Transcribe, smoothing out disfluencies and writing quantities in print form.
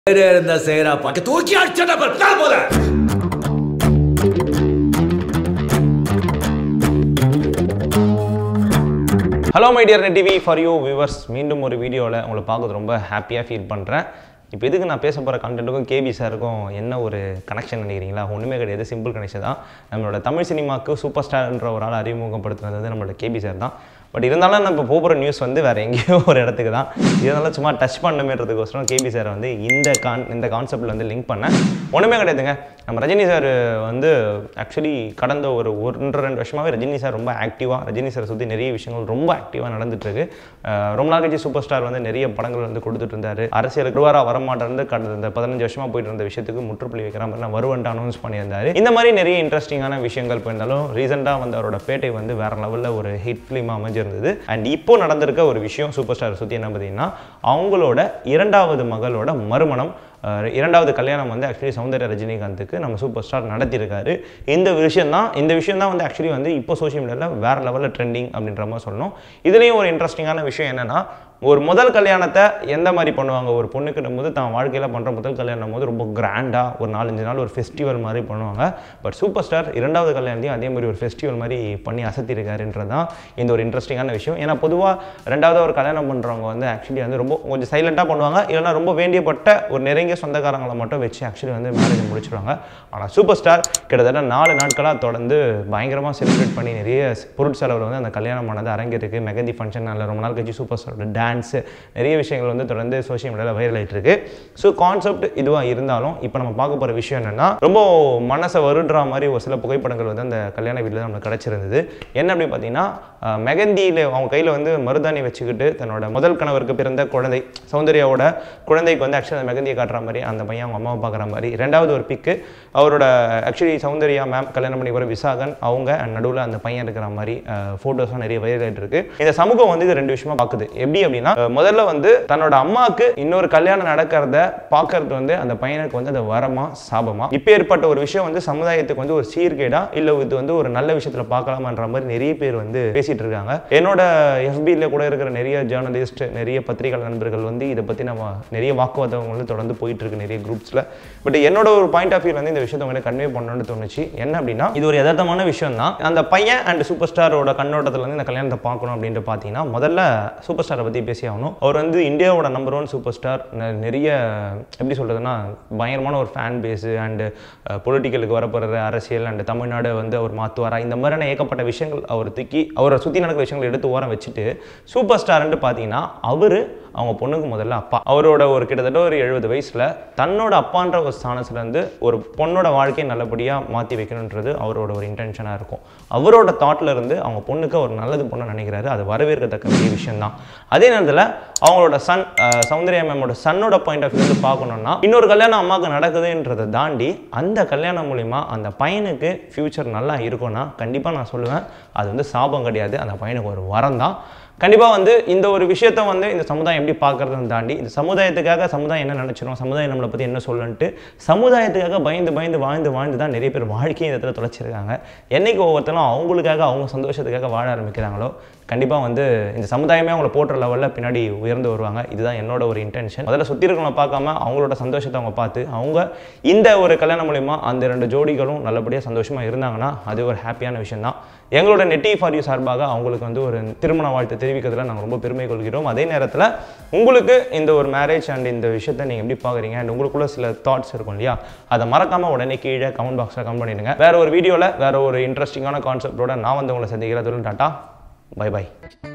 இருந்தா செய்யறாப்பா தூக்கி அடிச்சா போல. Hello my dear net TV for you viewers, மீண்டும் ஒரு வீடியோவில் உங்களை பார்க்குறது ரொம்ப ஹாப்பியாக ஃபீல் பண்ணுறேன். இப்போ எதுக்கு நான் பேச போகிற கண்டென்ட்டுக்கும் கேபி சாருக்கும் என்ன ஒரு கனெக்ஷன் நினைக்கிறீங்களா? ஒன்றுமே கிடையாது, சிம்பிள் கனெக்ஷன் தான். நம்மளோட தமிழ் சினிமாவுக்கு சூப்பர் ஸ்டார்ன்ற ஒரு ஆள் அறிமுகப்படுத்துனது வந்து நம்மளோட கேபி சார் தான். பட் இருந்தாலும் நம்ம போகிற நியூஸ் வந்து வேறு எங்கேயோ ஒரு இடத்துக்கு தான். இதனால சும்மா டச் பண்ணணுமேன்றதுக்கோசரம் கேபி சார் வந்து இந்த கான்செப்டில் வந்து லிங்க் பண்ணேன். ஒன்றுமே கிடையாதுங்க. நம்ம ரஜினி சார் வந்து ஆக்சுவலி கடந்த ஒரு 1-2 வருஷமாகவே ரஜினி சார் ரொம்ப ஆக்டிவாக, ரஜினி சாரை சுற்றி நிறைய விஷயங்கள் ரொம்ப ஆக்டிவாக நடந்துட்டுருக்கு. ரொம்ப நாள் கழிச்சு சூப்பர் ஸ்டார் வந்து நிறைய படங்கள் வந்து கொடுத்துட்டு இருந்தார். அரசியலுக்கு வரமாட்டேருந்து கடந்த இந்த 15 வருஷமாக போயிட்டு இருந்த விஷயத்துக்கு முற்றுப்புள்ளி வைக்கிற மாதிரி நான் வருவன்ட்டு அனௌன்ஸ் பண்ணியிருந்தார். இந்த மாதிரி நிறைய இன்ட்ரெஸ்டிங்கான விஷயங்கள் போயிருந்தாலும் ரீசெண்டாக வந்து அவரோட பேட்டை வந்து வேறு லெவலில் ஒரு ஹிட் ஃபிலிமாக அமைஞ்சிருந்தது. அண்ட் இப்போ நடந்திருக்க ஒரு விஷயம் சூப்பர் ஸ்டாரை சுற்றி என்ன பார்த்தீங்கன்னா, அவங்களோட 2வது மகளோட மறுமணம், 2வது கல்யாணம் வந்து ஆக்சுவலி சௌந்தர்யா ரஜினிகாந்துக்கு நம்ம சூப்பர் ஸ்டார் நடத்தியிருக்காரு. இந்த விஷயம் தான் வந்து ஆக்சுவலி வந்து இப்போ சோஷியல் மீடியாவில் வேறு லெவலில் ட்ரெண்டிங் அப்படின்ற மாதிரி சொல்லணும். இதுலேயும் ஒரு இன்ட்ரெஸ்டிங்கான விஷயம் என்னென்னா, ஒரு முதல் கல்யாணத்தை எந்த மாதிரி பண்ணுவாங்க, ஒரு பொண்ணுக்கிட்ட போது தான் வாழ்க்கையில் பண்ணுற முதல் கல்யாணம் போது ரொம்ப கிராண்டாக ஒரு 4-5 நாள் ஒரு ஃபெஸ்டிவல் மாதிரி பண்ணுவாங்க. பட் சூப்பர் ஸ்டார் 2வது கல்யாணத்தையும் அதே மாதிரி ஒரு ஃபெஸ்டிவல் மாதிரி பண்ணி அசத்திருக்காருன்றது தான் இந்த ஒரு இன்ட்ரெஸ்டிங்கான விஷயம். ஏன்னா பொதுவாக 2வது ஒரு கல்யாணம் பண்ணுறவங்க வந்து ஆக்சுவலி வந்து ரொம்ப கொஞ்சம் சைலண்ட்டாக பண்ணுவாங்க, இல்லைனா ரொம்ப வேண்டியப்பட்ட ஒரு நெருங்கிய சொந்தக்காரங்களை மட்டும் வச்சு ஆக்சுவலி வந்து மேரேஜ் முடிச்சிடுவாங்க. ஆனால் சூப்பர் ஸ்டார் கிட்டத்தட்ட 4 நாட்களாக தொடர்ந்து பயங்கரமாக செலிப்ரேட் பண்ணி நிறைய பொருட்செலவில் வந்து அந்த கல்யாணம் ஆனது அரங்கேற்கு. மெகந்தி ஃபங்க்ஷன் அதில் ரொம்ப நாள் கழிச்சு சூப்பர் ஸ்டாரோட டான்ஸு நிறைய விஷயங்கள் வந்து தொடர்ந்து சோஷியல் மீடியாவில் வைரல் ஆகிட்டு இருக்கு. ஸோ கான்செப்ட் இதுவாக இருந்தாலும் இப்போ நம்ம பார்க்க போகிற விஷயம் என்னென்னா, ரொம்ப மனசை வருடுற மாதிரி ஒரு சில புகைப்படங்கள் வந்து அந்த கல்யாண வீட்டில் நம்மளுக்கு கிடச்சிருந்தது. என்ன அப்படின்னு பார்த்தீங்கன்னா, மெகந்தியில் அவங்க கையில் வந்து மருதாணி வச்சுக்கிட்டு தன்னோட முதல் கணவருக்கு பிறந்த குழந்தை சௌந்தர்யாவோட குழந்தைக்கு வந்து ஆக்சுவலி மெகந்தியை காட்டுற மாதிரி அந்த பையன் அவங்க அம்மாவை பார்க்குற மாதிரி. 2வது ஒரு பிக்கு அவரோட ஆக்சுவலி சௌந்தர்யா மேம் கல்யாணம் பண்ணி போகிற விசாகன் அவங்க நடுவில் அந்த பையன் இருக்கிற மாதிரி ஃபோட்டோஸ்லாம் நிறைய வைரல் ஆகிட்டு இருக்கு. இந்த சமூகம் வந்து இது 2 விஷயமா பார்க்குது. எப்படி அப்படின்னா, முதல்ல வந்து தன்னோட அம்மாவுக்கு இன்னொரு கல்யாணம் நடக்கிறத பார்க்கறது வந்து அந்த பையனுக்கு வந்து அது வரமா சாபமா, இப்போ ஏற்பட்ட ஒரு விஷயம் வந்து சமுதாயத்துக்கு வந்து ஒரு சீர்கேடா இல்லை இது வந்து ஒரு நல்ல விஷயத்துல பார்க்கலாமான்ற மாதிரி நிறைய பேர் வந்து பேசிட்டு இருக்காங்க. என்னோட FBல கூட இருக்கிற நிறைய ஜேர்னலிஸ்ட், நிறைய பத்திரிகை நண்பர்கள் வந்து இதை பற்றி நம்ம நிறைய வாக்குவாதம் வந்து தொடர்ந்து போயிட்டு இருக்கு நிறைய குரூப்ஸில். பட் என்னோட ஒரு பாயிண்ட் ஆஃப் வியூ வந்து இந்த விஷயத்தை வந்து கன்வே பண்ணணும்னு தோணுச்சு. என்ன அப்படின்னா, இது ஒரு யதார்த்தமான விஷயம் தான். அந்த பையன் அண்ட் சூப்பர் ஸ்டாரோட கண்ணோட்டத்தில் வந்து இந்த கல்யாணத்தை பார்க்கணும் அப்படின்ட்டு பார்த்தீங்கன்னா, முதல்ல சூப்பர் ஸ்டாரை பற்றி பேசி ஆகணும். அவர் வந்து இந்தியாவோட நம்பர் 1 சூப்பர் ஸ்டார். நிறைய எப்படி சொல்கிறதுனா பயங்கரமான ஒரு ஃபேன் பேஸு அண்டு பொலிட்டிக்கலுக்கு வரப்போகிற அரசியல் அண்டு தமிழ்நாடு வந்து அவர் மாற்றுவாரா, இந்த மாதிரியான ஏகப்பட்ட விஷயங்கள் அவர் தூக்கி அவரை சுற்றி நடக்கிற விஷயங்கள் எடுத்து ஓரம் வச்சுட்டு சூப்பர் ஸ்டார்ன்ட்டு பார்த்தீங்கன்னா அவர் அவங்க பொண்ணுக்கு முதல்ல அப்பா. அவரோட ஒரு கிட்டத்தட்ட ஒரு 70 வயசில் தன்னோட அப்பான்ற ஒரு ஸ்தானத்துலேருந்து ஒரு பொண்ணோட வாழ்க்கையை நல்லபடியாக மாற்றி வைக்கணுன்றது அவரோட ஒரு இன்டென்ஷனாக இருக்கும். அவரோட தாட்டில் இருந்து அவங்க பொண்ணுக்கு ஒரு நல்லது பொண்ணு நினைக்கிறாரு. அது வரவேற்கத்தக்க பெரிய விஷயம்தான். அதே நேரத்தில் அவங்களோட சன் சௌந்தர்யா மேமோட சன்னோட பாயிண்ட் ஆஃப் வியூ பார்க்கணும்னா, இன்னொரு கல்யாணம் அம்மாவுக்கு நடக்குதுன்றதை தாண்டி அந்த கல்யாணம் மூலிமா அந்த பையனுக்கு ஃப்யூச்சர் நல்லா இருக்கும்னா கண்டிப்பாக நான் சொல்லுவேன் அது வந்து சாபம் கிடையாது, அந்த பையனுக்கு ஒரு வரம் தான். கண்டிப்பாக வந்து இந்த ஒரு விஷயத்தை வந்து இந்த சமுதாயம் எப்படி பார்க்குறதுன்னு தாண்டி இந்த சமுதாயத்துக்காக சமுதாயம் என்ன நினச்சிடும், சமுதாயம் நம்மளை பற்றி என்ன சொல்லுன்ட்டு சமுதாயத்துக்காக வாழ்ந்து தான் நிறைய பேர் வாழ்க்கையை இந்த இடத்துல தொலைச்சிருக்காங்க. என்றைக்கு ஒவ்வொருத்தரும் அவங்களுக்காக அவங்க சந்தோஷத்துக்காக வாழ ஆரம்பிக்கிறாங்களோ கண்டிப்பாக வந்து இந்த சமுதாயமே அவங்கள போடுற லெவலில் பின்னாடி உயர்ந்து வருவாங்க. இதுதான் என்னோட ஒரு இன்டென்ஷன். அதில் சுற்றி இருக்கிறவங்களை பார்க்காம அவங்களோட சந்தோஷத்தை அவங்க பார்த்து அவங்க இந்த ஒரு கல்யாணம் மூலிமா அந்த 2 ஜோடிகளும் நல்லபடியாக சந்தோஷமாக இருந்தாங்கன்னா அது ஒரு ஹாப்பியான விஷயம் தான். எங்களோட நெட்டி ஃபார் யூ சார்பாக அவங்களுக்கு வந்து ஒரு திருமண வாழ்த்து தெரிவிக்கிறதுல நாங்கள் ரொம்ப பெருமை கொள்கிறோம். அதே நேரத்தில் உங்களுக்கு இந்த ஒரு மேரேஜ் அண்ட் இந்த விஷயத்தை நீங்கள் எப்படி பார்க்குறீங்க அண்ட் உங்களுக்குள்ள சில தாட்ஸ் இருக்கும் இல்லையா, அதை மறக்காமல் உடனே கீழே கமெண்ட் பாக்ஸில் கமெண்ட் பண்ணிடுங்க. வேறு ஒரு வீடியோவில் வேறு ஒரு இன்ட்ரெஸ்டிங்கான கான்செப்டோட நான் வந்து உங்களை சந்திக்கிறதுல டாட்டா பை பை.